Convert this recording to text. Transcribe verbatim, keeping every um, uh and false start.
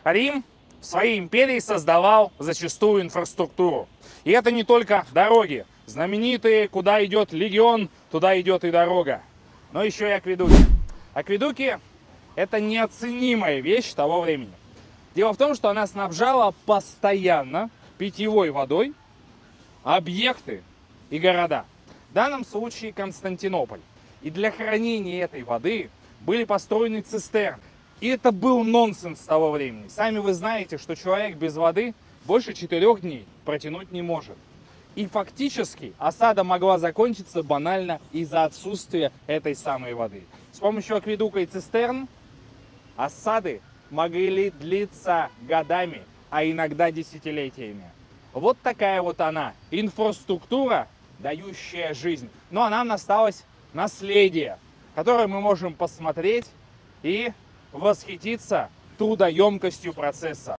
Рим в своей империи создавал зачастую инфраструктуру. И это не только дороги. Знаменитые, куда идет легион, туда идет и дорога. Но еще и акведуки. Акведуки – это неоценимая вещь того времени. Дело в том, что она снабжала постоянно питьевой водой объекты и города. В данном случае Константинополь. И для хранения этой воды были построены цистерны. И это был нонсенс того времени. Сами вы знаете, что человек без воды больше четырех дней протянуть не может. И фактически осада могла закончиться банально из-за отсутствия этой самой воды. С помощью акведука и цистерн осады могли длиться годами, а иногда десятилетиями. Вот такая вот она, инфраструктура, дающая жизнь. Ну а нам осталось наследие, которое мы можем посмотреть и восхититься трудоемкостью процесса.